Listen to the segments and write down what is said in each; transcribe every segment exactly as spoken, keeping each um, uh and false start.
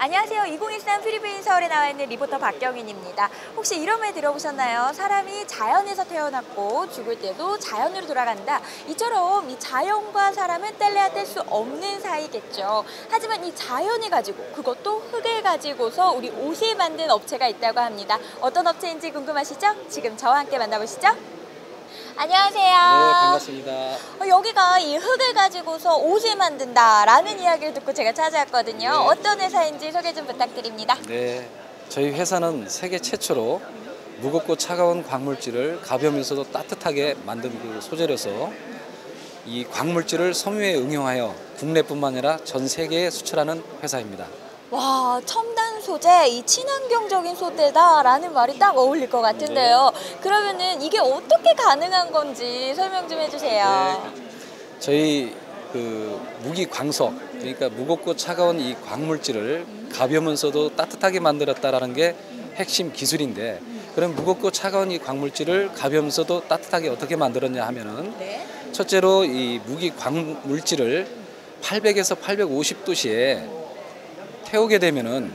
안녕하세요. 이천십삼 필리핀 서울에 나와 있는 리포터 박경인입니다. 혹시 이런 말 들어보셨나요? 사람이 자연에서 태어났고 죽을 때도 자연으로 돌아간다. 이처럼 이 자연과 사람은 뗄래야 뗄 수 없는 사이겠죠. 하지만 이 자연을 가지고 그것도 흙을 가지고서 우리 옷을 만든 업체가 있다고 합니다. 어떤 업체인지 궁금하시죠? 지금 저와 함께 만나보시죠. 안녕하세요. 네, 반갑습니다. 어, 여기가 이 흙을 가지고서 옷을 만든다라는 이야기를 듣고 제가 찾아왔거든요. 네. 어떤 회사인지 소개 좀 부탁드립니다. 네, 저희 회사는 세계 최초로 무겁고 차가운 광물질을 가벼우면서도 따뜻하게 만든 그 소재로서 이 광물질을 섬유에 응용하여 국내뿐만 아니라 전 세계에 수출하는 회사입니다. 와, 첨단 소재, 이 친환경적인 소재다라는 말이 딱 어울릴 것 같은데요. 네. 그러면은 이게 어떻게 가능한 건지 설명 좀 해주세요. 네, 저희 그 무기 광석, 그러니까 무겁고 차가운 이 광물질을 가벼우면서도 따뜻하게 만들었다라는 게 핵심 기술인데, 그럼 무겁고 차가운 이 광물질을 가벼우면서도 따뜻하게 어떻게 만들었냐 하면은 네. 첫째로 이 무기 광물질을 팔백에서 팔백오십 도씨에 태우게 되면은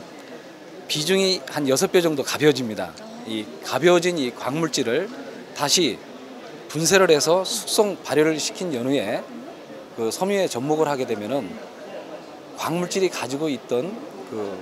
비중이 한 여섯 배 정도 가벼워집니다. 이 가벼워진 이 광물질을 다시 분쇄를 해서 숙성 발효를 시킨 연후에 그 섬유에 접목을 하게 되면은 광물질이 가지고 있던 그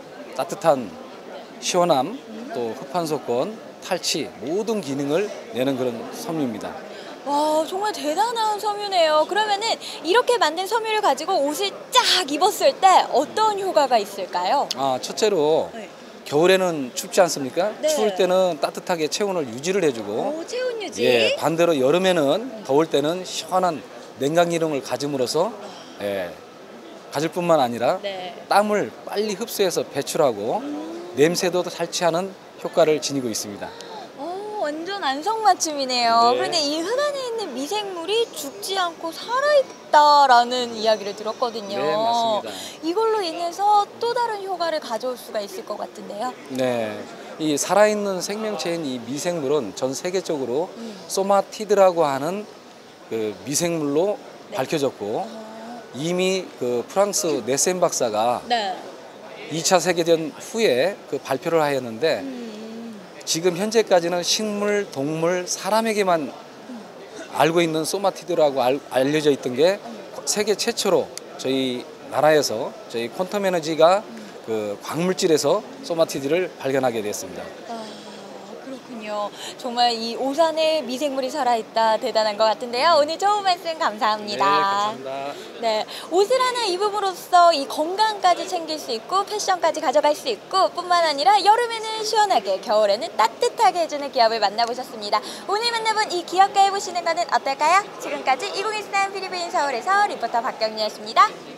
따뜻한 시원함, 또 흡판소권, 탈취 모든 기능을 내는 그런 섬유입니다. 와, 정말 대단한 섬유네요. 그러면은 이렇게 만든 섬유를 가지고 옷을 쫙 입었을 때 어떤 효과가 있을까요? 아, 첫째로 네. 겨울에는 춥지 않습니까? 네. 추울 때는 따뜻하게 체온을 유지를 해주고, 오, 체온 유지. 예, 반대로 여름에는 더울 때는 시원한 냉각 기능을 가짐으로써 예, 가질 뿐만 아니라 네. 땀을 빨리 흡수해서 배출하고 음. 냄새도 탈취하는 효과를 지니고 있습니다. 오, 완전 안성맞춤이네요. 네. 그런데 이 흙 안에 있는 미생물이 죽지 않고 살아있다라는 이야기를 들었거든요. 네, 맞습니다. 이걸로 인해서 또 다른 효과를 가져올 수가 있을 것 같은데요. 네, 이 살아있는 생명체인 이 미생물은 전 세계적으로 음. 소마티드라고 하는 그 미생물로 네. 밝혀졌고, 어. 이미 그 프랑스 네센 박사가 네. 이 차 세계대전 후에 그 발표를 하였는데, 음. 지금 현재까지는 식물, 동물, 사람에게만 알고 있는 소마티드라고 알, 알려져 있던 게 세계 최초로 저희 나라에서 저희 퀀텀 에너지가 그 광물질에서 소마티드를 발견하게 됐습니다. 아, 그렇군요. 정말 이 옷 안에 미생물이 살아있다 대단한 것 같은데요. 오늘 좋은 말씀 감사합니다. 네, 감사합니다. 네, 옷을 하나 입음으로써 이 건강까지 챙길 수 있고 패션까지 가져갈 수 있고 뿐만 아니라 여름에는 시원하게 겨울에는 따뜻하게 해주는 기업을 만나보셨습니다. 오늘 만나본 이 기업과 해보시는 거는 어떨까요? 지금까지 이천십삼 필리핀 서울에서 리포터 박경리였습니다.